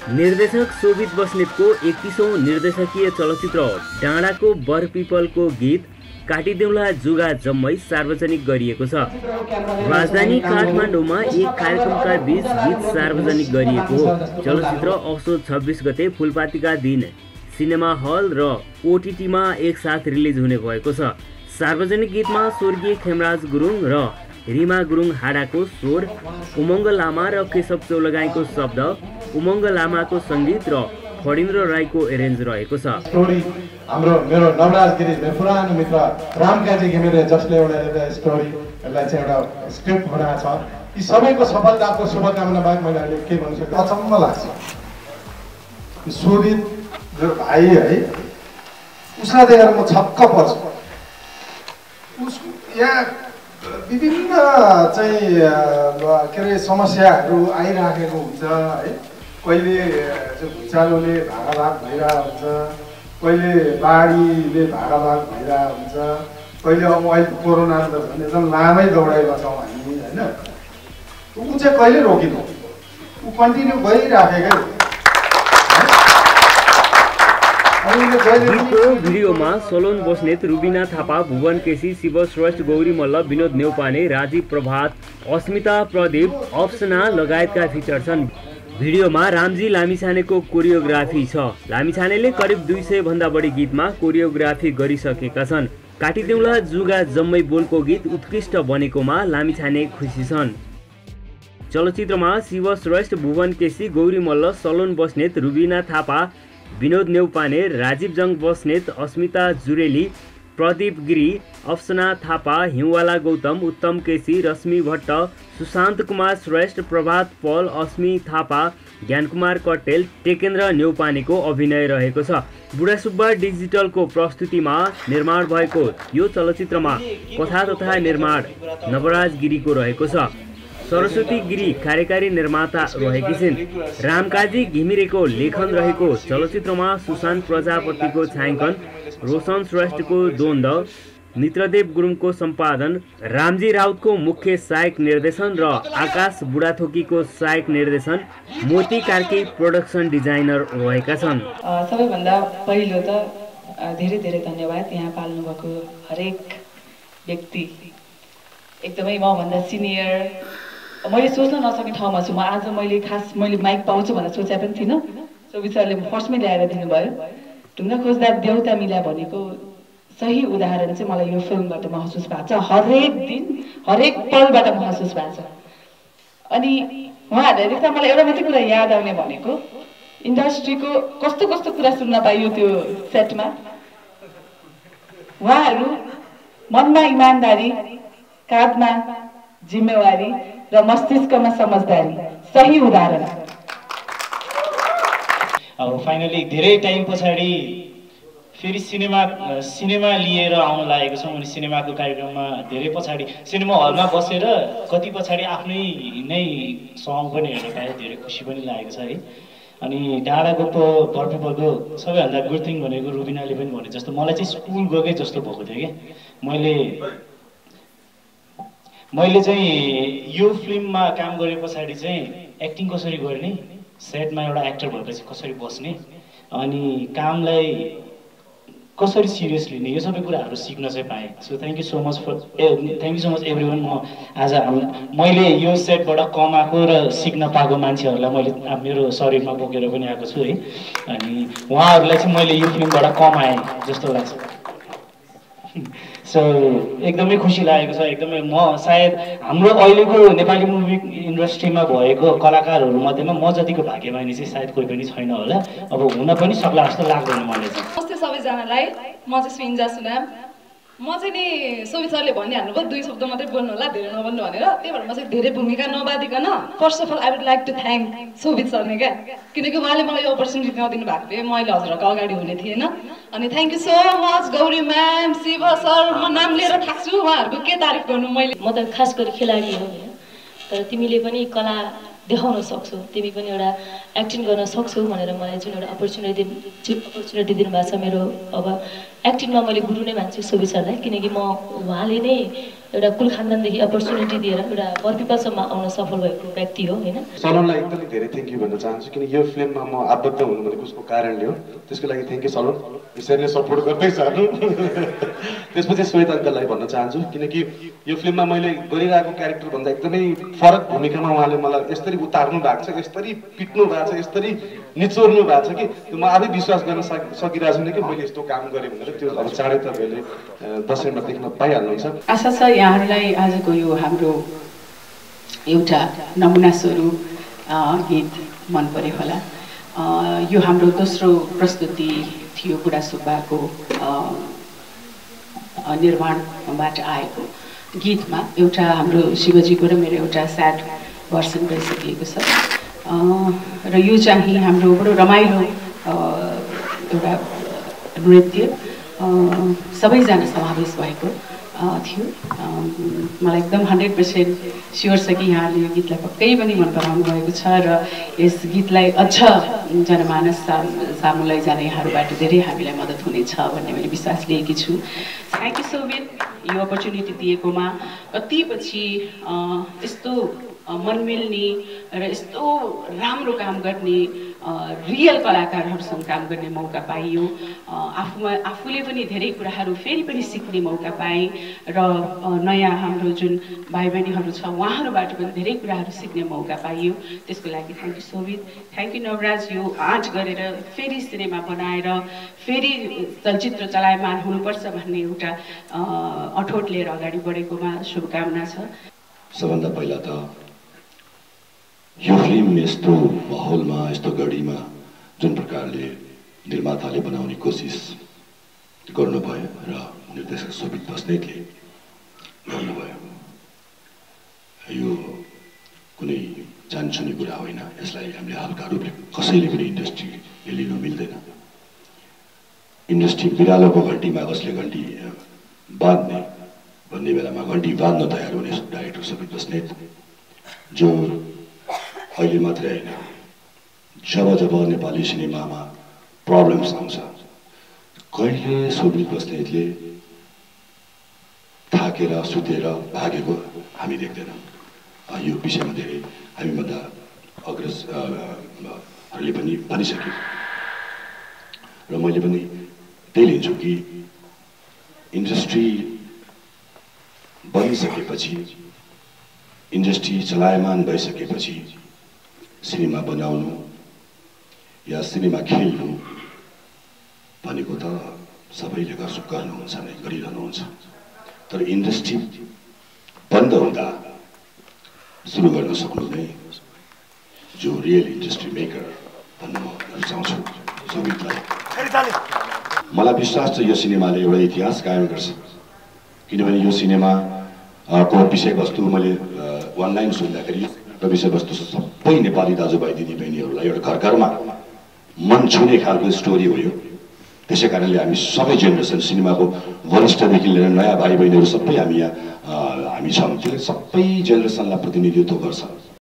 निर्देशक सोभित बस्नेतको 31औं निर्देशकीय चलचित्र डाँडाको बर पिपलको गीत काटिदेउला जुगा जम्मै सार्वजनिक गरिएको छ। राजधानी काठमाडौँमा एक कार्यक्रमका बीच गीत सार्वजनिक गरिएको हो। चलचित्र असोज 26 गते फुलपातीका दिन सिनेमा हल र ओटिटीमा एकसाथ रिलिज हुने भएको छ। सार्वजनिक गीतमा स्वर्गीय खेमराज गुरुङ र रीमा गुरुङ हाडाको स्वर, उमङ्ग लामा र केशब चौलगाईको शब्द, उमङ्ग लामाको सङ्गीत र फणीन्द्र राईको एरेन्ज रहेको छ। स्टोरी हाम्रो मेरो नवराज गिरी मेरो पुरानो मित्र रामकाजी घिमिरे जसले एउटा स्टोरी यसलाई चाहिँ एउटा स्क्रिप्ट बनाएको छ। यी सबैको सफलताको शुभकामना बाहेक मैले अहिले के भन्नु सक्छु, अचम्म लाग्छ। सोभित मेरो भाइ है, उसलाई देखेर म छक्क पर्छु। उसको यहाँ विभिन्न चाहिँ के अरे समस्याहरू आइराखेको हुन्छ है। कहिले भुइँचालोले भागाभाग भइरहेको हुन्छ, कहिले बाढीले भागाभाग भइरहेको हुन्छ, कहिले अब अहिले कोरोना त झन् एकदम लामै दौडाइरहेको छौँ हामी होइन। ऊ चाहिँ कहिले रोकिनु, ऊ कन्टिन्यू गरिराखेकै। गीतको भिडियोमा सलोन बस्नेत, रुबिना थापा, भुवन केसी, शिव, श्रेष्ठ, गौरी मल्ल, विनोद नेउपाने, राजीव प्रभात, अस्मिता, प्रदीप, अप्सना लगायतका फिचर छन्। भिडियोमा रामजी लामिछानेको कोरियोग्राफी छ। लामिछानेले करिब 200 भन्दा बढी गीतमा कोरियोग्राफी गरिसकेका छन्। काटिदेउला जुगा जम्मै बोलको गीत उत्कृष्ट बनेकोमा लामिछाने खुसी छन्। चलचित्रमा शिव श्रेष्ठ, भुवन केसी, गौरी मल्ल, सलोन बस्नेत, रुबिना थापा, विनोद नेउपाने, राजीवजङ बस्नेत, अस्मिता जुरेली, प्रदीप गिरी, अप्सना थापा, हिउँवाला गौतम, उत्तम केसी, रश्मि भट्ट, सुशान्त कुमार श्रेष्ठ, प्रभात पल, अस्मि थापा, ज्ञानकुमार कटेल, टेकेन्द्र नेउपानेको अभिनय रहेको छ। बुढासुब्बा डिजिटलको प्रस्तुतिमा निर्माण भएको यो चलचित्रमा कथा तथा निर्माण नबराज गिरीको रहेको छ। सरस्वती गिरी कार्यकारी निर्माता रहेकी छिन्। रामकाजी घिमिरेको लेखन रहेको चलचित्रमा सुशान्त प्रजापतिको छायाङ्कन, रोशन श्रेष्ठको द्वन्द्व, मित्रदेव गुरुङको सम्पादन, रामजी राउतको मुख्य सहायक निर्देशन र आकाश बुढाथोकीको सहायक निर्देशन, मोती कार्की प्रोडक्सन डिजाइनर रहेका छन्। सबैभन्दा पहिलो त धेरै धेरै धन्यवाद यहाँ पाल्नु भएको हरेक व्यक्ति। एकदमै मभन्दा सिनियर, मैले सोच्न नसक्ने ठाउँमा छु म आज। मैले माइक पाउँछु भनेर सोचे पनि थिइनँ। सोभित सरले फर्स्टमै ल्याएर दिनुभयो। ढुङ्गा खोज्दा देउता मिला भनेको सही उदाहरण चाहिँ मलाई यो फिल्मबाट महसुस भएको छ। हरेक दिन हरेक पलबाट महसुस भएको छ। अनि उहाँहरूले देख्दा मलाई एउटा मात्रै कुरा याद आउने भनेको इन्डस्ट्रीको कस्तो कस्तो कुरा सुन्न पाइयो त्यो सेटमा। उहाँहरू मनमा इमान्दारी, काँधमा जिम्मेवारी र मस्तिष्कमा समझदारी, सही उदाहरण। अब फाइनली धेरै टाइम पछाडि फेरि सिनेमा लिएर आउन लागेको छौँ। अनि सिनेमाको कार्यक्रममा धेरै पछाडि सिनेमा हलमा बसेर कति पछाडि आफ्नै नै सङ पनि हेर्न पाएँ। धेरै खुसी पनि लागेको छ है। अनि डाँडाको बरपिपलको सबैभन्दा गुड थिङ भनेको रुबिनाले पनि भने जस्तो मलाई चाहिँ स्कुल गएकै जस्तो भएको थियो कि मैले चाहिँ यो फिल्ममा काम गरे पछाडि चाहिँ एक्टिङ कसरी गर्ने, सेटमा एउटा एक्टर भएपछि कसरी बस्ने, अनि कामलाई कसरी सिरियस लिने, यो सबै कुराहरू सिक्न चाहिँ पाएँ। So thank you so much everyone. म आज मैले यो सेटबाट कमाएको र सिक्न पाएको मान्छेहरूलाई मैले मेरो शरीरमा बोकेर पनि आएको छु है। अनि उहाँहरूलाई चाहिँ मैले यो फिल्मबाट कमाएँ जस्तो लाग्छ। सो एकदमै खुसी लागेको छ। एकदमै म सायद हाम्रो अहिलेको नेपाली मुभी इन्डस्ट्रीमा भएको कलाकारहरू मध्येमा म जतिको भाग्यमानी चाहिँ सायद कोही पनि छैन होला। अब हुन पनि सक्ला जस्तो लाग्दैन मलाई चाहिँ। नमस्ते सबैजनालाई, म चाहिँ स्विन्जा सुनाम। म चाहिँ नि सोभित सरले भनिहाल्नु भयो 2 शब्द मात्रै बोल्नु होला, धेरै नबोल्नु भनेर। त्यही भएर म चाहिँ धेरै भूमिका नबादिकन first of all I would like to thank Sobhit सरले क्या, किनकि उहाँले मलाई यो अपर्च्युनिटी नदिनु भएको भए मैले हजुरहरूको अगाडि हुने थिएन। अनि thank you so much Gauri ma'am, Shiva sir, म नाम लिएर थाक्छु, उहाँहरूको के तारिफ गर्नु। मैले म त खास गरी खेलाडी हो तर तिमीले पनि कला देखाउन सक्छौ, तिमी पनि एउटा एक्टिङ गर्न सक्छौ भनेर मलाई जुन एउटा अपर्च्युनिटी दिनुभएको छ मेरो। अब एक्टिङमा मैले गुरु नै मान्छु सोभित सरलाई, किनकि म उहाँले नै एउटा कुल खानदानदेखि अपर्च्युनिटी दिएर एउटा बरपिपालसम्म आउन सफल भएको व्यक्ति हो हैन। सलोनलाई एकदमै धेरै थ्याङ्क यू भन्न चाहन्छु किन यो फिल्ममा म आबद्ध हुनु भनेको उसको कारणले हो। त्यसको लागि थ्याङ्क यू सलोन, यसरी नै सपोर्ट गर्दै जानु। त्यसपछि श्वेता अङ्कललाई भन्न चाहन्छु किनकि यो फिल्ममा मैले गरिरहेको क्यारेक्टर भन्दा एकदमै फरक भूमिकामा उहाँले मलाई यसरी उतार्नु भएको छ, यसरी पिट्नु भएको छ, यसरी निचोर्नु भएको छ कि म आफै विश्वास गर्न सकिरहेको छैन कि मैले यस्तो काम गरेँ भनेर। त्यो अब चाँडै तपाईँहरूले दशैँमा देख्न पाइहाल्नुहुन्छ। आशा छ यहाँहरूलाई आजको यो हाम्रो एउटा नमुना स्वरूप गीत मन पर्यो होला। यो हाम्रो दोस्रो प्रस्तुति थियो बुढा सुब्बाको निर्माणबाट आएको गीतमा एउटा हाम्रो शिवजीको र मेरो एउटा स्याड भर्सन गइसकिएको छ र यो चाहिँ हाम्रो बडो रमाइलो एउटा नृत्य सबैजना समावेश भएको थियो। मलाई एकदम 100% स्योर छ कि यहाँले यो गीतलाई पक्कै पनि मन पराउनु भएको छ र यस गीतलाई अझ जनमानस सामु लैजान यहाँहरूबाट धेरै हामीलाई मद्दत हुनेछ भन्ने मैले विश्वास लिएकी छु। थ्याङ्क यू सोभित यो अपर्च्युनिटी दिएकोमा। कतिपछि यस्तो मनमिल्ने र यस्तो राम्रो काम गर्ने रियल कलाकारहरूसँग काम गर्ने मौका पाइयो। आफूले पनि धेरै कुराहरू फेरि पनि सिक्ने मौका पाएँ र नयाँ हाम्रो जुन भाइ बहिनीहरू छ उहाँहरूबाट पनि धेरै कुराहरू सिक्ने मौका पाइयो। त्यसको लागि thank you Sobhit, thank you Nawaraj. यो आँट गरेर फेरि सिनेमा बनाएर फेरि चलचित्र चलायमान हुनुपर्छ भन्ने एउटा अठोट लिएर अगाडि बढेकोमा शुभकामना छ। सबभन्दा पहिला त यो फिल्म यस्तो माहौलमा यस्तो घडीमा जुन प्रकारले निर्माताले बनाउने कोसिस गर्नुभयो र निर्देशक सोभित बस्नेतले गर्नुभयो, यो कुनै जान्छुने कुरा होइन। यसलाई हामीले हल्का रूपले कसैले पनि इन्डस्ट्रीले लिनु मिल्दैन। इन्डस्ट्री बिरालोको घन्टीमा कसले घन्टी बाँध्ने भन्ने बेलामा घन्टी बाँध्न तयार हुने डाइरेक्टर सोभित बस्नेत, जो अहिले मात्रै होइन जब जब नेपाली सिनेमामा प्रब्लम्स आउँछ कहिले सोभित बस्नेतले थाकेर सुतेर भागेको हामी देख्दैनौँ। यो विषयमा धेरै हामीभन्दा अग्रजहरूले पनि भनिसके र मैले पनि त्यही लिन्छु कि इन्डस्ट्री बनिसकेपछि, इन्डस्ट्री चलायमान भइसकेपछि सिनेमा बनाउनु या सिनेमा खेल्नु भनेको त सबैले गर्नुहुन्छ नै, गरिरहनुहुन्छ। तर इन्डस्ट्री बन्द हुँदा सुरु गर्न सक्नु नै जो रियल इन्डस्ट्री मेकर भन्न म रुचाउँछु सोभितलाई। मलाई विश्वास छ यो सिनेमाले एउटा इतिहास कायम गर्छ, किनभने यो सिनेमा को विषयवस्तु मैले अनलाइन सुन्दाखेरि र विषयवस्तु सबै नेपाली दाजुभाइ दिदीबहिनीहरूलाई एउटा घर घरमा मन छुने खालको स्टोरी हो यो। त्यसै कारणले हामी सबै जेनेरेसन सिनेमाको वरिष्ठदेखि लिएर नयाँ भाइ बहिनीहरू सबै हामी यहाँ हामी छौँ। त्यसले सबै जेनेरेसनलाई प्रतिनिधित्व गर्छ।